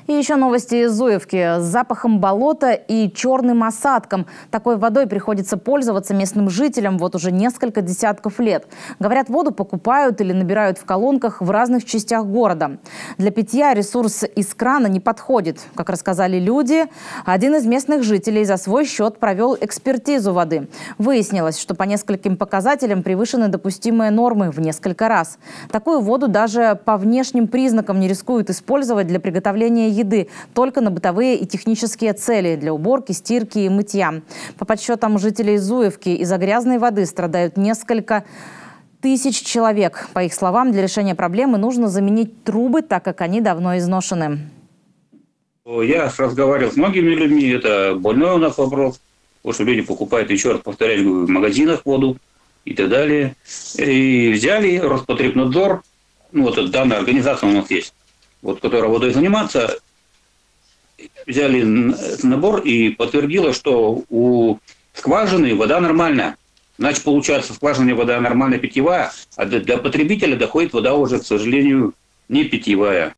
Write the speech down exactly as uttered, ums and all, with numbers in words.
И еще новости из Зуевки. С запахом болота и черным осадком. Такой водой приходится пользоваться местным жителям вот уже несколько десятков лет. Говорят, воду покупают или набирают в колонках в разных частях города. Для питья ресурс из крана не подходит. Как рассказали люди, один из местных жителей за свой счет провел экспертизу воды. Выяснилось, что по нескольким показателям превышены допустимые нормы в несколько раз. Такую воду даже по внешним признакам не рискуют использовать для приготовления еды, только на бытовые и технические цели для уборки, стирки и мытья. По подсчетам жителей Зуевки, из-за грязной воды страдают несколько тысяч человек. По их словам, для решения проблемы нужно заменить трубы, так как они давно изношены. Я разговаривал с многими людьми, это больной у нас вопрос, потому что люди покупают, еще раз повторяю, в магазинах воду и так далее. И взяли Роспотребнадзор, ну вот данная организация у нас есть, вот, которая водой занимается, взяли набор и подтвердила, что у скважины вода нормальная. Значит, получается, скважинная вода нормальная питьевая, а для потребителя доходит вода уже, к сожалению, не питьевая.